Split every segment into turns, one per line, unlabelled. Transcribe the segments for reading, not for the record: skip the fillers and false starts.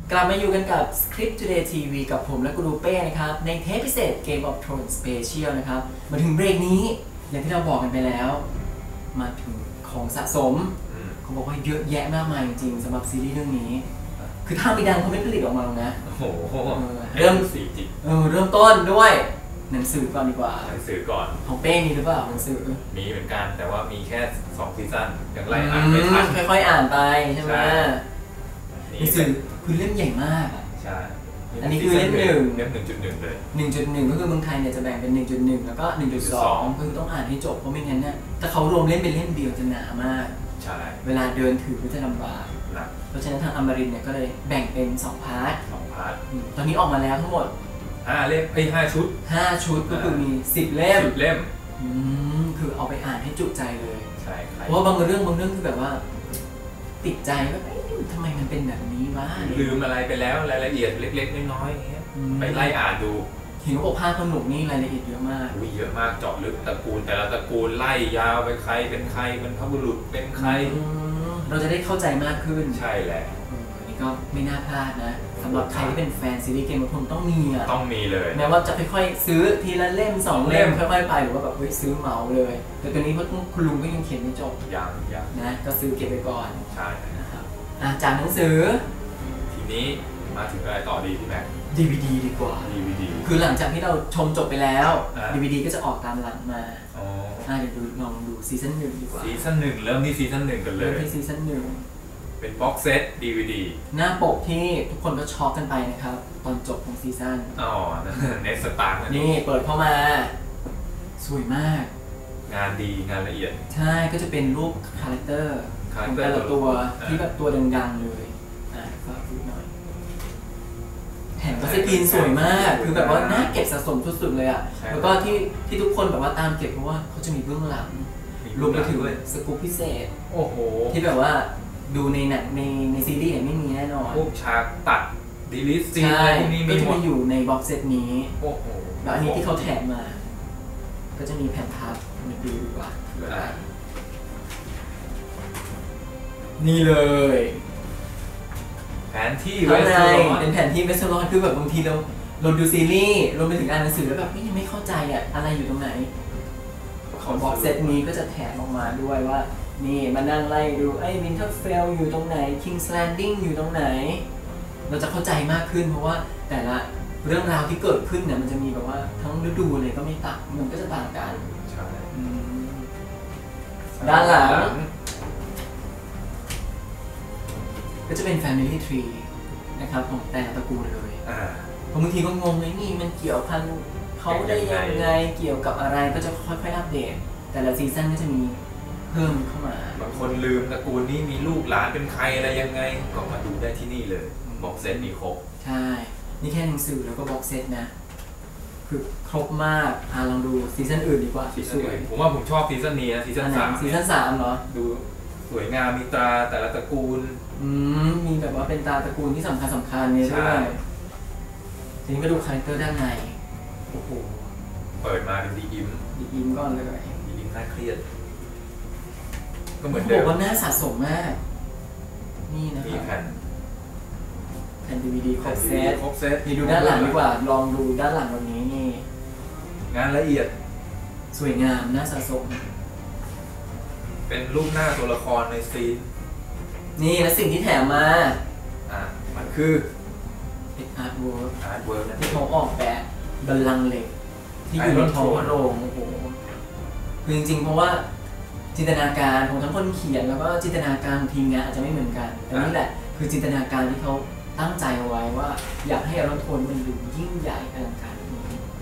กลับมาอยู่กันกับ Script Today TV กับผมและกูรูเป้นะครับในเทปพิเศษ Game of Thrones Special นะครับมาถึงเบรกนี้อย่างที่เราบอกกันไปแล้วมาถึงของสะสมเขาบอกว่าเยอะแยะมากมายจริงๆสำหรับซีรีส์เรื่องนี้คือถ้าไม่ดังเขาไม่ผลิตออกมาหรอกนะ
โอ้โห
เริ่ม
สีจิต
เริ่มต้นด้วยหนังสือก่อนดีกว่า
หนังสือก่อน
ของเป้มีหรือเปล่าหนังสือ
มีเหมือนกันแต่ว่ามีแค่2ซีซั่นยังไล่อ่านไม่ทัน
ค่อยๆอ่านไปใช่ไหมหนังสือคือเล่มใหญ่มาก
ใช่
อันนี้คือเล่ม1
เล่ม 1.1 เลย
1.1 ก็คือเมืองไทยเนี่ยจะแบ่งเป็น 1.1 แล้วก็ 1.2 คือต้องอ่านให้จบเพราะไม่งั้นเนี่ยถ้าเขารวมเล่มเป็นเล่มเดียวจะหนามาก
ใช่
เวลาเดินถือก็จะลำบากเพราะฉะนั้นทางอมรินทร์เนี่ยก็เลยแบ่งเป็น2 พาร์ทตอนนี้ออกมาแล้วทั้งหมด
5 เล่ม5 ชุด
5 ชุดก็คือมี10 เล่มคือเอาไปอ่านให้จุใจเลย
ใช่
เพราะว่าบางเรื่องคือแบบว่าติดใจว่าทำไมมันเป็นแบบนี้วะ
ลืมอะไรไปแล้วรายละเอียดเล็กๆน้อยๆอย่างเงี้ยไปไล่อ่านดู
เห็นว่าบอกภาคสนุกนี่รายละเอียดเยอะมาก
เยอะมากเจาะลึกตระกูลแต่ละตระกูลไล่ยาวไปใครเป็นใครเป็นพระบุรุษเป็นใคร
เราจะได้เข้าใจมากขึ้น
ใช่แหละ
อันนี้ก็ไม่น่าพลาดนะสำหรับใครที่เป็นแฟนซีรีส์เกมof Thronesต้องมีอ่ะ
ต้องมีเลย
แม้ว่าจะค่อยๆซื้อทีละเล่ม2 เล่มค่อยๆไปหรือว่าแบบซื้อเหมาเลยแต่ตัวนี้เพราะคุณลุงก็ยังเขียนไม่จบ
ยัง
นะก็ซื้อเก็บไปก่อน
ใช่
นะครับจากหนังสือ
ทีนี้มาถึงอะไรต่อดีพี่แม็ก
DVD ดีกว่า
DVD
คือหลังจากที่เราชมจบไปแล้ว DVD ก็จะออกตามหลังมาเดี๋ยวลองดูซีซั่น 1ดีกว่า
ซีซั่น 1เริ่มที่ซีซั่น 1กันเลย
เริ่มที่ซีซั่น
1เป็นบ็อกเซต DVD
หน้าปกที่ทุกคนก็ช็อกกันไปนะครับตอนจบของซีซั่น
เนสตาร์
นี่เปิดเข้ามาสวยมาก
งานดีงานละเอียด
ใช่ก็จะเป็นรูปคาแรคเตอร์ของแต่ละตัวที่แบบตัวดังๆเลยก็พูดหน่อยแผ่นก็สกรีนสวยมากคือแบบว่าน่าเก็บสะสมสุดๆเลยอ่ะแล้วก็ที่ทุกคนแบบว่าตามเก็บเพราะว่าเขาจะมีเบื้องหลังรวมไปถึงสกู๊ปพิเศษ
โอ้โห
ที่แบบว่าดูในหนังในซีรีส์เนี่ยไม่มีแน่นอน
พวกฉากตัดดีลิสซีน
พวกนี้ก็จะมีอยู่ในบ็อกเซตนี้
โอ้โห
แล้วอันนี้ที่เขาแถมมาก็จะมีแผ่นพับมาดูดีกว่านี่เลย
แผนที่
เวสต์ลอนเป็นแผนที่เวสต์ลอนคือแบบบางทีเราดูซีรีส์รวมไปถึงอ่านหนังสือแล้วแบบยังไม่เข้าใจอะไรอยู่ตรงไหนของบ็อกเซตนี้ก็จะแถมออกมาด้วยว่านี่มานั่งไล่ดูวินเทอร์เฟลอยู่ตรงไหนคิงส์แลนดิ้งอยู่ตรงไหนเราจะเข้าใจมากขึ้นเพราะว่าแต่ละเรื่องราวที่เกิดขึ้นเนี่ยมันจะมีแบบว่าทั้งฤดูเลยก็ไม่ต่างมันก็จะต่างกัน
ใช่
ด้านหลังก็จะเป็น Family Tree นะครับของแต่ตระกูลเลยบางทีก็งงเลยนี่มันเกี่ยวพันเขาได้ยังไงเกี่ยวกับอะไรก็จะค่อยๆอัปเดตแต่ละซีซั่นก็จะมีเพิ่มเข้ามา
บางคนลืมตระกูลนี้มีลูกหลานเป็นใครอะไรยังไงก็มาดูได้ที่นี่เลยบ็อกเซตมีครบ
ใช่นี่แค่หนังสือแล้วก็บ็อกเซตนะคือครบมากลองดูซีซั่นอื่นดีกว่า
สวยผมว่าผมชอบซีซั่นนี้นะซีซั่น 3
ซีซั่น 3เหรอ
ดูสวยงามมีตราแต่ละตระกูล
มีแบบว่าเป็นตราตระกูลที่สำคัญเนี่ยด้วยทีนี้ก็ดูคาแรคเตอร์ด้านในโอ้โห
เปิดมาเป็นดี
อิมก่อนเลย
ดีอิมน่าเครียดก็เหมือนเดิม
บอกว่าน่าสะสมมากนี่นะครับแผ่น DVD ครบเซตนี่ดูด้านหลังดีกว่าลองดูด้านหลังวันนี้นี่
งานละเอียด
สวยงามน่าสะสม
เป็นรูปหน้าตัวละครในซีน
นี่และสิ่งที่แถมมา
มันคือ
เป็นอาร์ตเวิร์ก
นะ
ที่เขาออกแบบบัลลังก์เหล็กที่อยู่ในท้องโรงโอ้โหคือจริงๆเพราะว่าจินตนาการของทั้งคนเขียนแล้วก็จินตนาการของทีมงานอาจจะไม่เหมือนกันแต่นี่แหละคือจินตนาการที่เขาตั้งใจเอาไว้ว่าอยากให้อารอนโทนมันดูยิ่งใหญ่อลังการนี้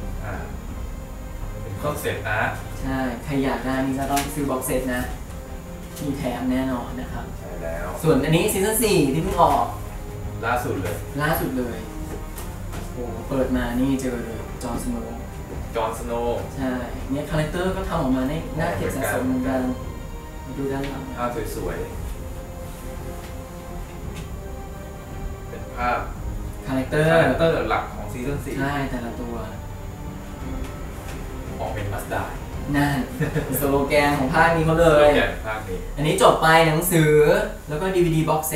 เป็นคอนเซ็ปต์นะ
ใช่ใครอยากได้นี่จะต้องซื้อบ็อกเซตนะมีแถมแน่นอนนะครับ
ใช่แล้ว
ส่วนอันนี้ซีซั่น 4ที่เพิ่งออก
ล่าสุดเลย
โอ้เปิดมานี่เจอเลยจอห์นสโนว์ใช่เนี่ยคาแรคเตอร์ก็ทำออกมาได้น่าเก็บสะสมเหมือนกันดูด้านหลัง
ภาพสวยๆเป็นภาพ
คาแรคเตอร์
หลักของซีซั่น 4
ใช่แต่ละตัว
ออกเป็นมัสดา
นั่นสโลแกนของภาคนี้เขาเลยอันนี้จบไปหนังสือแล้วก็ DVD box set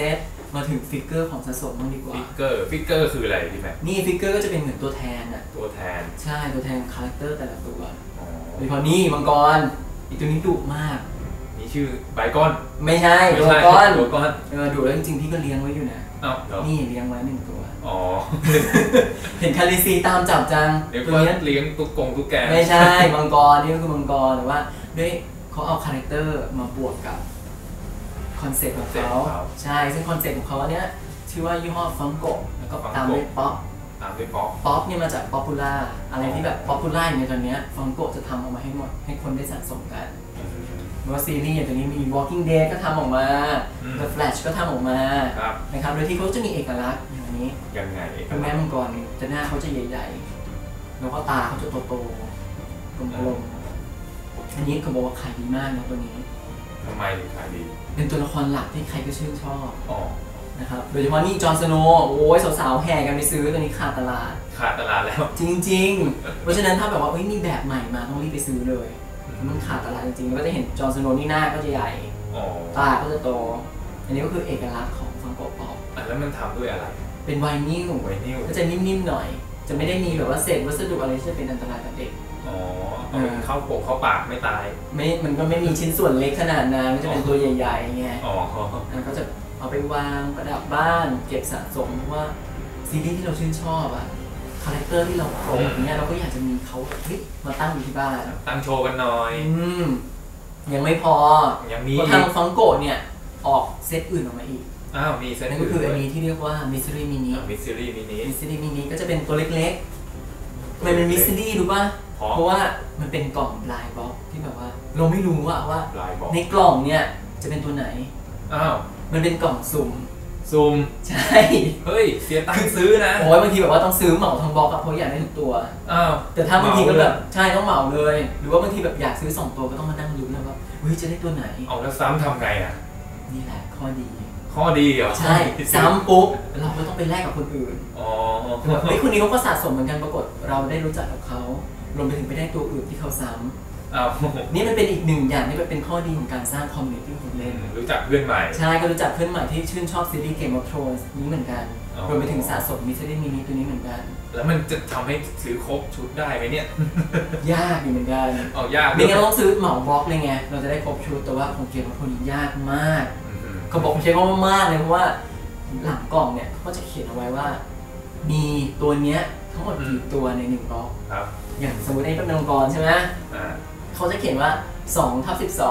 มาถึงฟิกเกอร์ของสะสมบ้างดีกว่า
ฟิกเกอร์คืออะไรพี่แม็ก
นี่ฟิกเกอร์ก็จะเป็นเหมือนตัวแทนอะ
ตัวแทน
ใช่ตัวแทนของคาแรคเตอร์แต่ละตัว
อ๋อ
โดยเฉพาะนี่มังกรอีตัวนี้ดุมาก
นี่ชื่อไบก้อน
ไม่ใช่
ไม่
ตัว
ใช่
ก้อน
ตัวก้อน
ดุแล้วจริงๆพี่ก็เลี้ยงไว้อยู่นะ
เอ้าเหรอ
นี่เลี้ยงไว้1 ตัว
อ๋อ
เห็นคาริซีตามจับจัง
เดี๋ยว
ตัว
ก็
เนี้ย
เลี้ยงตุ๊กแก
ไม่ใช่มังกรนี่ก็คือมังกรแต่ว่าด้วยเขาเอาคาแรคเตอร์มาบวกกับคอนเซ็ปต์ของเขาใช่ซึ่งคอนเซ็ปต์ของเขาเนี้ยชื่อว่ายี่ห้อฟังโกะแล้วก็ตามด้วยป๊อป
ตามด้วยป๊อป
ป๊อปเนี่ยมาจากป๊อปปูล่าอะไรที่แบบป๊อปปูล่าอยู่ในตอนเนี้ยฟังโกะจะทำออกมาให้หมดให้คนได้สะสมกันหรือว่าซีรีส์อย่างตัวนี้มี Walking Dead ก็ทำออกมา The Flash ก็ทำออกมา
ครับ
นะครับโดยที่เขาจะมีเอกลักษณ์อย่างนี้
ยังไงเอก
คือ
ลั
แม่
กษณ์
มังกรเนี่ยจะหน้าเขาจะใหญ่ๆแล้วก็ตาเขาจะโตๆกลมๆอันนี้เขาบอกว่าขายดีมากนะตัวนี้
ทำไมถึงขายดี
เป็นตัวละครหลักที่ใครก็ชื่นชอบ
อ๋อ
นะครับโดยเฉพาะนี่จอห์นสโนว์โอ้ยสาวๆแห่กันไปซื้อตัวนี้ขาดตลาด
ขาดตลาดแล้ว
จริงๆ เพราะฉะนั้นถ้าแบบว่ามีแบบใหม่มาต้องรีบไปซื้อเลยมันขาดตลาดจริงๆก็จะเห็นจอห์นสโนว์นี่หน้าก็จะใหญ่
อ๋อ
ตาก็จะโตอันนี้ก็คือเอกลักษณ์ของฟังโกะป๊อป
แล้วมันทำด้วยอะไร
เป็นไวนิล
ไวนิล
ก็จะนิ่มๆหน่อย จะไม่ได้มีแบบว่าเศษวัสดุอะไรที่จะเป็นอันตรายกับเด็ก
อ๋อเอาไปเข้าปากไม่ตาย
มันก็ไม่มีชิ้นส่วนเล็กขนาดนั้นก็จะเป็นตัวใหญ่ๆไง
อ๋อ
แล้วก็จะเอาไปวางประดับบ้านเก็บสะสมเพราะว่าซีรีส์ที่เราชื่นชอบอะคาแรคเตอร์ที่เราโปรดเนี่ยเราก็อยากจะมีเขาเฮ้ยมาตั้งอยู่ที่บ้าน
ตั้งโชว์กันหน่อย
ยังไม่พอ
ยังมี
เพราะทางฟังโกะเนี่ยออกเซตอื่นออกมาอีก
อ้าวมีเซต
นั่นก็คืออันนี้ที่เรียกว่ามิสซิรี่มินิ
มิสซิรี่มินิ
มิสซิรี่มินิก็จะเป็นตัวเล็กๆทำไมเป็นมิสซิรี่รู้ป่ะ เพราะว่ามันเป็นกล่องบลายบ็อกที่แบบว่าเราไม่รู้ว่า
ลายบอก
ในกล่องเนี่ยจะเป็นตัวไหน
อ้าว
มันเป็นกล่องสุ่ม
ซูม
ใช่
เฮ้ยเสียตังค์ซื้อนะ
โอ้ยบางทีแบบว่าต้องซื้อเหมาทั้งบล็อกอะเพราะอยากได้ทุกตัว
อ้าว
แต่ถ้าบางทีก็แบบใช่ต้องเหมาเลย หรือว่าบางทีแบบอยากซื้อ2 ตัวก็ต้องมานั่งลุ้นนะว่าเฮ้ยจะได้ตัวไหน
เอาแล้วซ้ำทำไงอ่ะ
นี่แหละข้อดี
ข้อดีเหรอ
ใช่ซ้ำปุ๊บเราก็ต้องไปแลกกับคนอื่น
อ๋อ
แบบเฮ้ยคนนี้เขาก็สะสมเหมือนกันปรากฏเราได้รู้จักกับเขารวมไปถึงไปได้ตัวอื่นที่เขาซ้ำ
อ้าว
นี่มันเป็นอีกหนึ่งอย่างที่เป็นข้อดีของการสร้างคอมมูนิตี้ของเล่น
รู้จักเพื่อนใหม่
ใช่ก็รู้จักเพื่อนใหม่ที่ชื่นชอบซีรีส์ Game of Thrones นี้เหมือนกัน
อ๋อ
รวมไปถึงสะสมมิสซิลี่มินิตัวนี้เหมือนกัน
แล้วมันจะทำให้ซื้อครบชุดได้ไหมเนี่ย
ยากอยู่เหมือนกัน
เอายาก
ไม่งั้นเราต้องซื้อเหมาบล็อกเลยไงเราจะได้ครบชุดแต่ว่าของเกมของคนนี้ยากมากเขาบอกใช้คำว่ามากเลยเพราะว่าหลังกล่องเนี่ยเขาก็จะเขียนเอาไว้ว่า มีตัวเนี้ยทั้งหมดกี่ตัวใน1บล็อก
ครับ
อย่างสมมติไอ้เป็นมังกรใช่ไหม
อ่า
เขาจะเขียนว่า2/12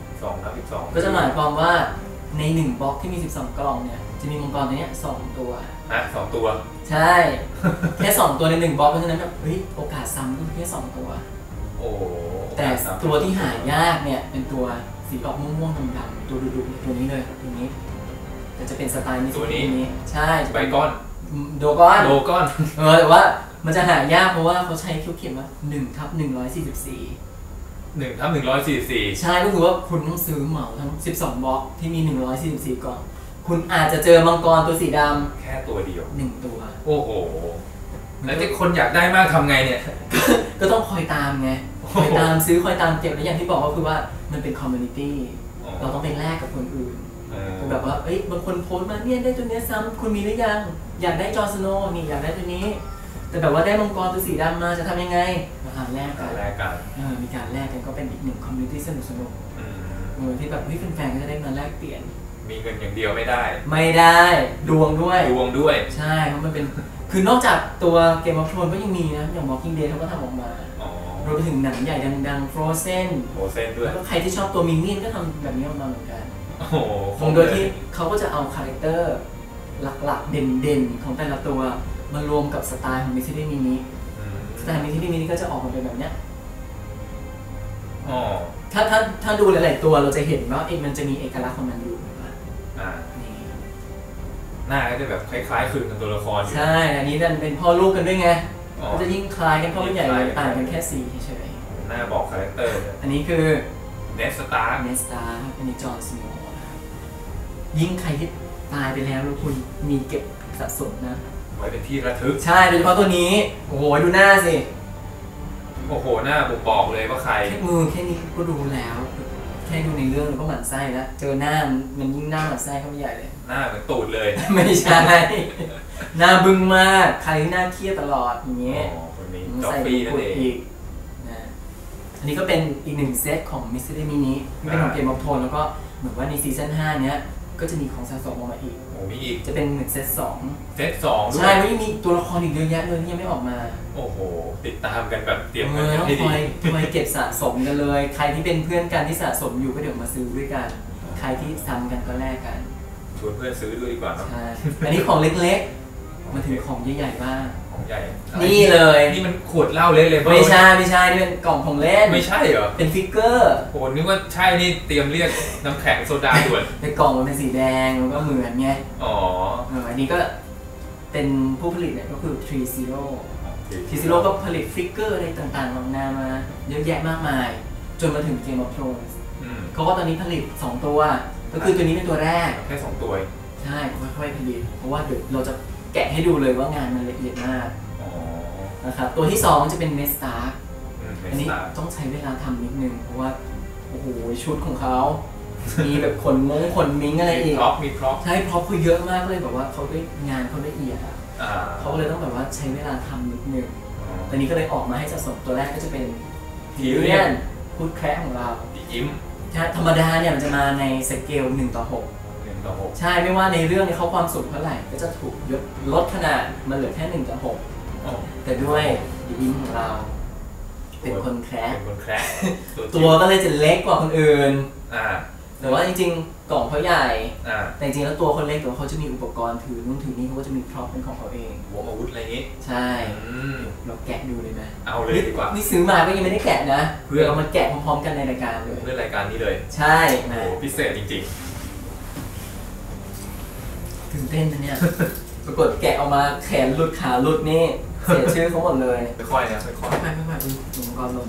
2/12
ก็จะหมายความว่าใน1บล็อกที่มี12กล่องเนี่ยจะมีมังกรตัวเนี้ย2ตัว
ฮะ2 ตัว
ใช่ แค่ 2 ตัวใน1บล็อกเพราะฉะนั้นแบบเฮ้ยโอกาสซ้ำก็แค่2ตัว
โอ้
แต่ตัวที่หายากเนี่ยเป็นตัวสีออกม่วงๆดำๆตัวดุๆตัวนี้เลยตัวนี้แต่จะเป็นสไตล์นี้ใช่
ไบก้อน
โดก้อน
โลก้อน
แต่ว่ามันจะหายากเพราะว่าเขาใช้เขียนว่า1/144
1/144
ใช่ก็คือว่าคุณต้องซื้อเหมาทั้ง12บล็อกที่มี144กล่องคุณอาจจะเจอมังกรตัวสีดำ
แค่ตัวเดียว
1 ตัว
โอ้โห แล้วที่คนอยากได้มากทำไงเนี่ย
ก็ต้องคอยตามไงคอยตามซื้อคอยตามเก็บแล้วอย่างที่บอกก็คือว่ามันเป็นคอมมูนิตี้เราต้องไปแลกกับคนอื่นแบบว่าบางคนโพสต์มาเนี่ยได้ตัวนี้ซ้ำคุณมีหรือยังอยากได้จอร์สโนว์นี่อยากได้ตัวนี้แต่แบบว่าได้มังกรตัวสีดำมาจะทำยังไงมาแลกกันมีการแลกกันก็เป็นอีกหนึ่งคอมมูนิตี้สนุกที่แบบแฟนๆก็จะได้มาแลกเปลี่ยน
มีเงินอย่างเดียวไม่ได้
ดวงด้วย
ใช่
เพราะมันเป็นคือนอกจากตัว Game of Thrones ก็ยังมีนะอย่าง Walking Dead เขาก็ทำออกมารวมไปถึงหนังใหญ่ดังๆ Frozen
ด้วย
แล้วก็ใครที่ชอบตัวมินเนี่ยนก็ทำแบบนี้ออกมาเหมือนกัน
โอ้โห
โดยที่เขาก็จะเอาคาแรคเตอร์หลักๆเด่นๆของแต่ละตัวมารวมกับสไตล์ของมิสซิลี่มินิสไตล์มิสซิลี่มินิก็จะออกมาเป็นแบบเนี้ยถ้าดูหลายๆตัวเราจะเห็นว่ามันจะมีเอกลักษณ์ของมันอยู่นี่
หน้าก็จะแบบคล้ายๆคลึงกับตัวละครอยู่
ใช่อันนี้ดันเป็นพ่อลูกกันด้วยไงก็จะยิ่งคล้ายกันเพราะมันใหญ่ต่างกันแค่สีเฉย
หน้าบอกคาแรคเตอร์
อันนี้คือ
เนสตาร์
เนสตาร์อันนี้จอห์นสโนว์ยิ่งใครที่ตายไปแล้วแล้วคุณมีเก็บสะสมนะ
ไว้เป็นที่ระทึก
ใช่โดยเฉพาะตัวนี้โอ้โหดูหน้าสิ
โอ้โหหน้าบอกเลยว่าใคร
แค่มือแค่นี้ก็รู้แล้ว แค่ดูในเรื่องเราก็หมั่นไส้แล้วเจอหน้ามันยิ่งหน้าหมั่นไส้เข้าไปใหญ่เลย
หน้าเหมือนตูดเลย
ไม่ใช่ หน้าบึ้งมากใครที่หน้าเครียดตลอดอย่างเงี้ย
อ๋อคนนี้จอฟฟี่นั่นเอง
อีกนะอันนี้ก็เป็นอีกหนึ่งเซตของมิสซิลี่มินิเป็นของเกมออฟโทนแล้วก็เหมือนว่าในซีซั่น5เนี้ยก็จะมีของสะสมออกมาอีก
โอ้มีอีก
จะเป็นเหมือนเซต2
เซตสองด้ว
ใช่
ย
ไม่มีตัวละครอีกเยอะแยะเลยที่ยังไม่ออกมา
โอ้โหติดตามกันแบบเตรียม
เอ
กัน
อต้อง
ให้
ค
ดี
อยเก็บสะสมกันเลย ใครที่เป็นเพื่อนกันที่สะสมอยู่ก็เดี๋ยวมาซื้อด้วยกัน ใครที่ซ้ำกันก็แลกกัน
ชวนเพื่อนซื้อด้วยดีกว่าเนาะ
ใช่อันนี้ของเล็กๆมาถึงของใหญ่ๆบ้าง
ของใหญ่
นี่เลย
นี่มันขวดเหล้าเล็กเลย
ไม่ใช่นี่เป็นกล่องของเล่น
ไม่ใช่เหรอ
เป็นฟิกเกอร์
โหนึกว่าใช่นี่เตรียมเรียกน้ำแข็งโซดาด่วน
ในกล่องมันเป็นสีแดงมันก็เหมือนไง
อ๋อ
อันนี้ก็เป็นผู้ผลิตเนี่ยก็คือ 3 Zeroก็ผลิตฟิกเกอร์อะไรต่างๆออกมาเยอะแยะมากมาย จนมาถึง Game of Thrones เขาก็ตอนนี้ผลิต 2 ตัว ก็คือตัวนี้เป็นตัวแรก
แค่2ตัวเอง
ใช่ค่อยๆผลิตเพราะว่าเดี๋ยวเราจะแกะให้ดูเลยว่างานมันละเอียดมาก
อ๋อ
นะครับตัวที่ 2 จะเป็น Ned Stark อันนี้
เมสตา
ต้องใช้เวลาทำนิดนึงเพราะว่าโอ้โหชุดของเขา มีแบบขนมิ้งอะไรอีก
มีพร็อพ
ใช่เพราะเขาเยอะมากเลยแบบว่าเขาได้งานเขาละเอียดอะ
อ่า
เขาก็เลยต้องแบบว่าใช้เวลาทำนิดนึงตอนนี้ก็เลยออกมาให้สะสมตัวแรกก็จะเป็น Tyrion พูดแคร์ของเรา
ดียิ้ม
ใช่ธรรมดาเนี่ยมันจะมาในสเกล1:6
1:6
ใช่ไม่ว่าในเรื่องนี้เขาความสุขเท่าไหร่ก็จะถูกลดขนาดมาเหลือแค่1:6
อ๋อ
แต่ด้วยดีอิมของเรา เป็นคนแคร์
เป็นคนแคร์
ตัวก็เลยจะเล็กกว่าคนอื่น
อ่า
แต่ว่าจริงๆกล่องเขาใหญ่
อ่า
แต่จริงๆแล้วตัวเขาเล็กแต่ว่าเขาจะมีอุปกรณ์ถือนู่นถือนี่เขาก็จะมีพร็อพเป็นของเขาเอง
หัวอาวุธอะไรอย่างงี้
ใช่
อืม
เราแกะดูเลยไหม
เอาเลยดีกว่า
นี่ซื้อมาก็ยังไม่ได้แกะนะ
เพื่อ
เรามาแกะพร้อมๆกันในรายการเลย
เพื่อรายการนี้เลย
ใช่
โอ้
นะ
โหพิเศษจริง
ตื่นเต้นนะเนี่ย ปรากฏแกะออกมาแขนหลุดขาหลุดนี่เสียชื่อเขาหมดเลย
ๆค่อยๆนะค่อย
ไม่อุปกรณ์หล่น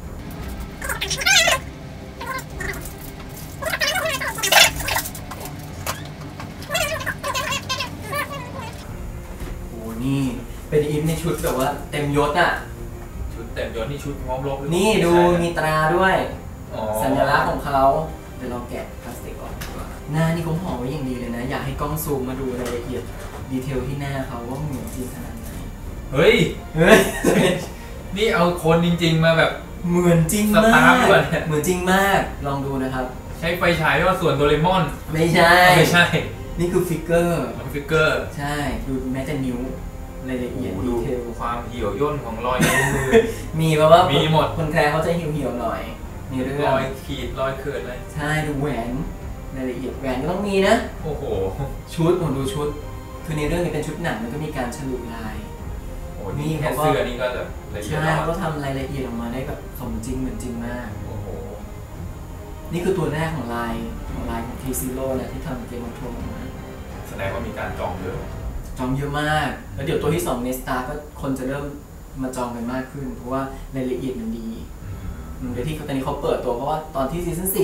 โอ้นี่เป็นอิมในชุดแบบว่าเต็มยศอ่ะ
ๆชุดเต็มยศนี่ชุดง้อมรบหรือ
นี่ดูมีตราด้วย
อ๋อ
สัญลักษณ์ของเขาเดี๋ยวเราแกะพลาสติกออกดีกว่าหน้านี่เขาห่อไว้อย่างดีเลยนะ อยากให้กล้องซูมมาดูรายละเอียดดีเทลที่หน้าเขาว่าเหมือนจริงขนาดไหน
เฮ้ย
เฮ้ย
นี่เอาคนจริงๆมาแบบ
เหมือนจริง
ส
มา
ตาร์ฟ
ก
ด้วยเนี่ย
เหมือนจริงมาก ลองดูนะครับ
ใช้ไฟฉายว่าส่วนโดเรมอน
ไม่ใช่
ไม่ใช่
นี่คือฟิกเกอร์
มันฟิกเกอร์
ใช่ ดูแม้แต่นิ้วรายละ
โอ้
เอียด
โห
ดี
ดู
เทล
ความเหี่ยวย่นของรอยนิ้วมือ
มีเพราะว่า
มีหมด
คนแคร์เขาจะเหี่ยวๆหน่อยในเรื่อง
รอยขีดรอยเขินเลย
ใช่ดูแหวนรายละเอียดแหวนก็ต้องมีนะ
โอ้โห
ชุดผมดูชุด คือในเรื่องนี้เป็นชุดหนังมันก็มีการฉลุลาย
โอ้นี่แค่เสื้อนี่ก็แบบละเอียด
ใช่
แล้ว
เขาก็ทำรายละเอียดออกมาได้แบบสมจริงเหมือนจริงมาก
โอ้โห
นี่คือตัวแรกของลายของทีซีโร่นะที่ทำเกมของทัวร์ออกมา
แสดงว่ามีการจองเยอะ
จองเยอะมาก แล้วเดี๋ยวตัวที่2 Nesta ก็คนจะเริ่มมาจองกันมากขึ้น เพราะว่ารายละเอียดมันดีเดี๋ยวที่ตอนนี้เขาเปิดตัวเพราะว่าตอนที่ซีซั่น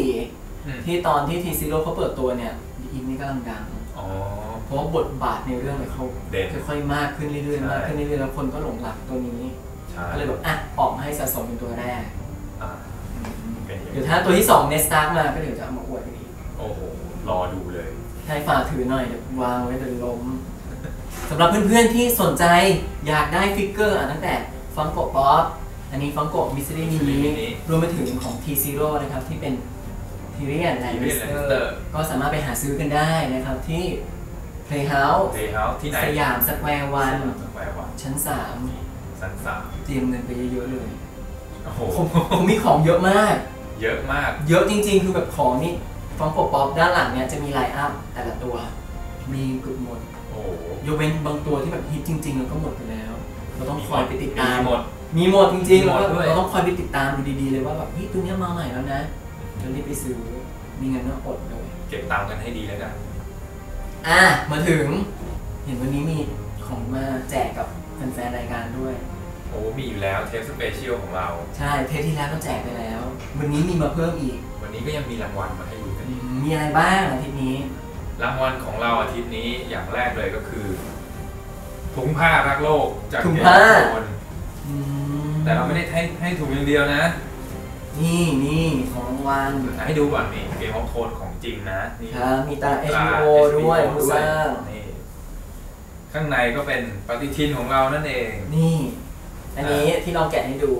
4ที่ตอนที่ทีซีโร่เขาเปิดตัวเนี่ยดีอินนี่กำลังดัง
อ๋อ
เพราะว่าบทบาทในเรื่องเนี่ยเขา
เด่น
ค่อยๆมากขึ้นเรื่อยๆมากขึ้นเรื่อยๆแล้วคนก็หลงรักตัวนี้
ใช่
ก็เลยแบบอ่ะออกมาให้สะสมเป็นตัวแรก
อ่าเป็นอย่าง
เดี๋ยว
นี้
ถ้าตัวที่2 Nesta มาก็เดี๋ยวจะเอามาอวดกันอีก
โอ้โห รอดูเลย
ให้ฝากถือหน่อยเดี๋ยววางไว้เดี๋ยวล้มสำหรับเพื่อนๆที่สนใจอยากได้ฟิกเกอร์ตั้งแต่ฟังโกะป๊อปอันนี้ฟังโกะมิสซิลี่มินิรวมไปถึงของ T0 นะครับที่เป็น Tyrion Lannister ก็สามารถไปหาซื้อกันได้นะครับที่ Playhouse
เพย์เฮาส์ที่ไหน
สยามสแควร์วัน
สแควร์วัน
ชั้น
ชั้น
3 เตรียมเงินไปเยอะๆเลย
3โอ้โห
ผมมีของเยอะมาก
เยอะมาก
เยอะจริงๆ คือแบบของนี่ฟังโกะป๊อปด้านหลังเนี่ยจะมีไลน์อัพแต่ละตัวมีเกือบหมด
โอ้โห
ยกเว้นบางตัวที่แบบฮิตจริงๆแล้วก็หมดไปแล้ว เราต้องคอยไปติดตาม
มีหมด
มีหมดจริงๆ
มีหม
แล้ว
ดด้วย
เราต้องคอยไปติดตามดูดีๆเลยว่าแบบเฮ้ยตัวเนี้ยมาใหม่แล้วนะจะรีบไปซื้อมีเงินก็อดเลย
เก็บตังค์กันให้ดีแล้วกัน
มาถึง เห็นวันนี้มีของมาแจกกับแฟนๆรายการด้วย
โอ้มีอยู่แล้วเทปสเปเชียลของเรา
ใช่เทปที่แล้วก็แจกไปแล้ว วันนี้มีมาเพิ่มอีก
วันนี้ก็ยังมีรางวัลมาให้ดูกันอีก
มีอะไรบ้างอาทิตย์นี้
รางวัลของเราอาทิตย์นี้อย่างแรกเลยก็คือถุงผ้ารักโลกจาก
ถุง
เกม
ผ้า
โทนแต่เราไม่ได้ให้ถุงอย่างเดียวนะ
มนี่ของรางวัล
ให้ดูก่อนนี่เกมของโทนของจริงนะนี่
ครับมีตา HBO ด้วยผู้สร้าง
นี่ข้างในก็เป็นปฏิทินของเรานั่นเอง
นี่อันนี้ที่เราแกะให้ดู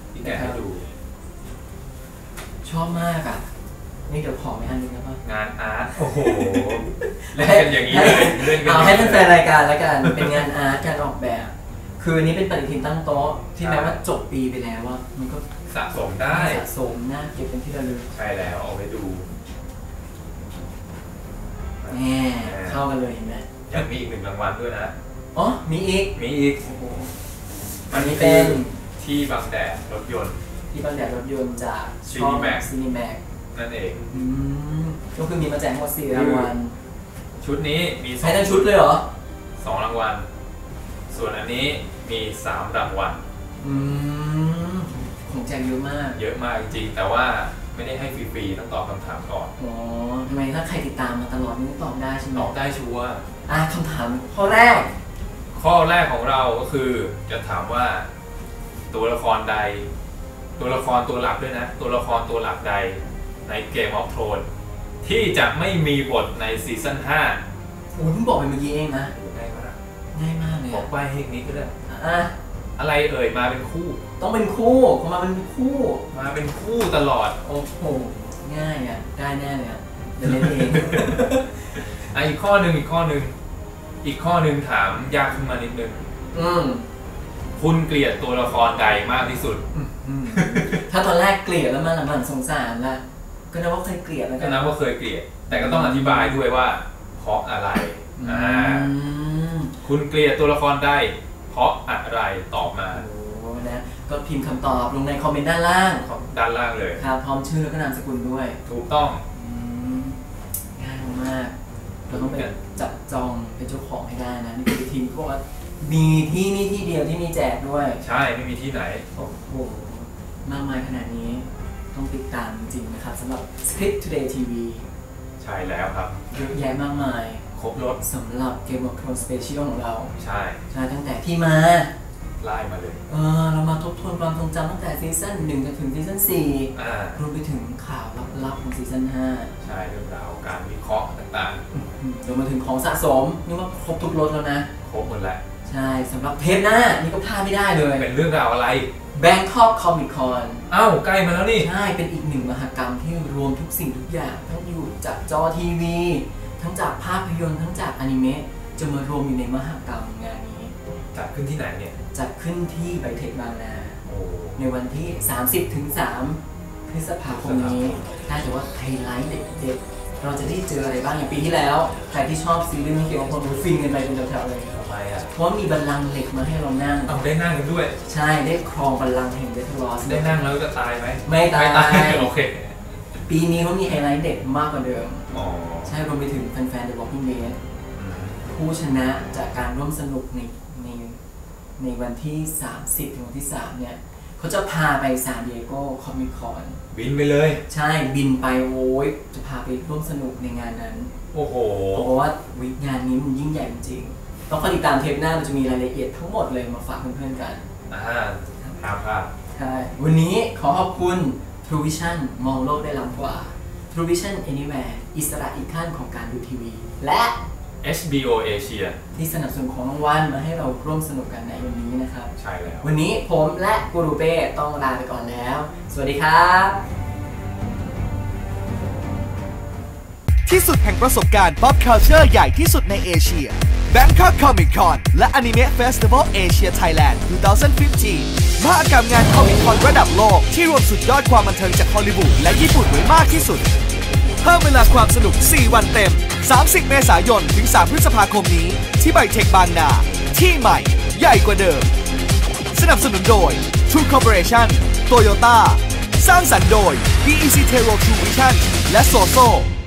ชอบมากอ่ะนี่เดี๋ยวขอไปอันนึงนะพ่อง
านอาร์ตโอ้โหเล่นกันอย่างนี้เลย
เอาให้เป็นแฟนรายการแล้วกันเป็นงานอาร์ตการออกแบบคือนี้เป็นปฏิทินตั้งโต๊ะที่แม้ว่าจบปีไปแล้วว่ามันก็
สะสมได้
สะสมน่าเก็บเป็นที่ระลึก
ใช่แล้วเอาไปดู
แน่เข้ากันเลยเห็นไหม
ยังมีอีก1รางวัลด้วยนะ
อ๋อมีอีก
อันนี้เป็นที่บังแดดรถยนต์
จากช่องซีนีแม็ก
นั่นเอง
ก็คือมีมาแจกหมด4รางวัล
ชุดนี้มี
ให้ทั้งชุดเลยเหรอ
2รางวัลส่วนอันนี้มี3รางวัล
ของแจกเยอะ
มากจริงๆแต่ว่าไม่ได้ให้ฟรีๆต้องตอบคำถามก่อน
อ๋อทำไมถ้าใครติดตามมาตลอดนี่ตอบได้ใช่ไหม
ตอบได้ชัวร์
คำถามข้อแรก
ของเราก็คือจะถามว่าตัวละครใดตัวละครตัวหลักด้วยนะตัวละครตัวหลักใดในเกมออฟโทนที่จะไม่มีบทในซีซั่น5
โอ้เพิ่งบอกไปเมื่อกี้เองนะ
ง่ายมาก
เลย
บอกไปให้นี้ก็ได้อะไรเอ่ยมาเป็นคู่
ต้องเป็นคู่เขามาเป็นคู่
ตลอด
โอ้โหง่ายอ่ะได้แน่เลยอ่ะเดี๋ยวเล่นเอง
อีกข้อหนึ่งถามยากขึ้นมานิดนึงคุณเกลียดตัวละครใดมากที่สุด
ถ้าตอนแรกเกลียดแล้วมาหลังๆสงสารละก็นับว่าเคยเกลียดแล้ว
ก็นับว่าเคยเกลียดแต่ก็ต้องอธิบายด้วยว่าเพราะอะไรคุณเกลียดตัวละครใดเพราะอะไรตอบมา
นะก็พิมพ์คำตอบลงในคอมเมนต์ด้านล่าง
เลย
ครับพร้อมชื่อแล้วก็นามสกุลด้วย
ถูกต้อง
ง่ายมากเราต้องไปจับจองเป็นเจ้าของให้ได้นะนี่คือทีมพวกมีที่นี่ที่เดียวที่มีแจกด้วย
ใช่ไม่มีที่ไหน
โอ้โหมากมายขนาดนี้ต้องติดตามจริงๆนะครับสำหรับ Script Today TV
ใช่แล้วครับ
เยอะแยะมากมาย
ครบรถ
สำหรับ Game of Thrones Special ของเรา
ใช่
ตั้งแต่ที่มา
ไล่มาเลย
เรามาทบทวนความทรงจำตั้งแต่ซีซั่น1จนถึงซีซั่น4รวมไปถึงข่าวลับๆของซีซั่น
5ใช่เรื่องราวการวิเคราะห์ต่าง
ๆจนมาถึงของสะสมนี่ว่าครบทุกรสแล้วนะ
ครบหมดแล้ว
ใช่สำหรับเทปหน้านี่ก็พลาดไม่ได้เลย
เป็นเรื่องราวอะไร
Bangkok Comic Con
ใกล้มาแล้วนี่
ใช่เป็นอีกหนึ่งมหกรรมที่รวมทุกสิ่งทุกอย่างทั้งอยู่จากจอทีวีทั้งจากภาพยนตร์ทั้งจากอนิเมะจะมารวมอยู่ในมหกรรมงานนี้
จัดขึ้นที่ไหนเนี่ย
จัดขึ้นที่ไบเทคบางนาในวันที่30-3 พฤษภาคมนี้ถ้าแต่ว่าไฮไลท์เด็ดๆเราจะได้เจออะไรบ้างอย่างปีที่แล้วใครที่ชอบซีรีส์นี้เกี่ยวกับคนฟินกันไปเป็นแถวๆเลยเพราะมีบัลลังก์เหล็กมาให้เรานั่ง
ได้นั่งกันด้วย
ใช่ได้ครองบัลลังก์แห่งเดทลอส
ได้นั่งแล้วจะตายไหม
ไม่ตาย
โอเค
ปีนี้เขามีไฮไลท์เด็ดมากกว่าเดิมใช่รวมไปถึงแฟนๆ The Walking Dead ผู้ชนะจากการร่วมสนุกในวันที่30ถึงวันที่3เนี่ยเขาจะพาไปซานดิเอโกคอมิคอน
บินไปเลย
ใช่บินไปโว้ยจะพาไปร่วมสนุกในงานนั้น
โอ้โห
เพราะว่างานนี้มันยิ่งใหญ่จริงต้องคอยติดตามเทปหน้ามันจะมีรายละเอียดทั้งหมดเลยมาฝากเพื่อนๆกัน
ครับ
ใช่วันนี้ขอขอบคุณ True Vision มองโลกได้ล้ำกว่า True Vision Anywhere อิสระอีกขั้นของการดูทีวีและ
HBO Asia
ที่สนับสนุนของรางวัลมาให้เราร่วมสนุกกันในวันนี้นะครับ
ใช่แล้ว
วันนี้ผมและกูรูเป้ต้องลาไปก่อนแล้วสวัสดีครับ
ที่สุดแห่งประสบการณ์ Pop Culture ใหญ่ที่สุดในเอเชีย Bangkok Comic Con และ Anime Festival Asia Thailand 2015 มหกรรมงาน Comic Con ระดับโลกที่รวมสุดยอดความบันเทิงจากฮอลลีวูดและญี่ปุ่นไว้มากที่สุดเพิ่มเวลาความสนุก4วันเต็ม30เมษายนถึง3พฤษภาคมนี้ที่ไบเทคบางนาที่ใหม่ใหญ่กว่าเดิมสนับสนุนโดย True Corporation Toyota สร้างสรรค์โดย BEC Tero True Vision และ Soso